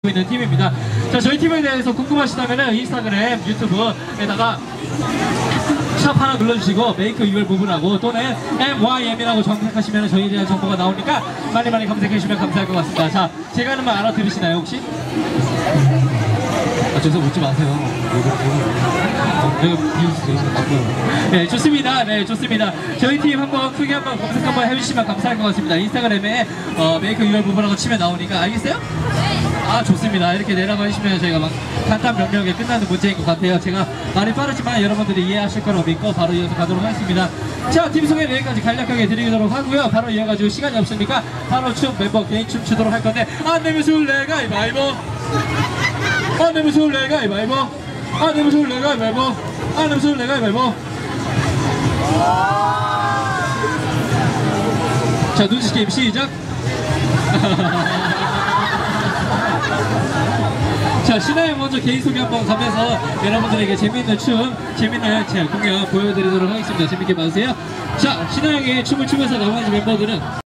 있는 팀입니다. 자, 저희 팀에 대해서 궁금하시다면 인스타그램, 유튜브에다가 샵 하나 눌러주시고 메이크 유얼 부분하고 또는 MYM이라고 검색하시면 저희에 대한 정보가 나오니까 많이 검색해주시면 감사할 것 같습니다. 자, 제가 하는 말 알아들으시나요 혹시? 저기서 묻지 마세요. 네, 좋습니다. 네, 좋습니다. 저희 팀 한번 크게 한번 검색 한번 해주시면 감사할 것 같습니다. 인스타그램에 메이크 유얼 부분하고 치면 나오니까 알겠어요? 아, 좋습니다. 이렇게 내려가 주시면 저희가 막 간단 명료하게 끝나는 문제인 것 같아요. 제가 말이 빠르지만 여러분들이 이해하실 거라고 믿고 바로 이어서 가도록 하겠습니다. 자, 팀 소개는 여기까지 간략하게 드리도록 하고요. 바로 이어가지고 시간이 없으니까 바로 춤 멤버 개인 춤 추도록 할 건데, 안 내면 술래 가위바위보, 안 내면 술래 가위바위보, 안 내면 술래 가위바위보, 안 내면 술래 가위바위보. 자, 눈치 게임 시작. 자, 신하영 먼저 개인 소개 한번 가면서 여러분들에게 재밌는 춤, 재밌는 제 공연 보여드리도록 하겠습니다. 재밌게 봐주세요. 자, 신하영의 춤을 추면서 나머지 멤버들은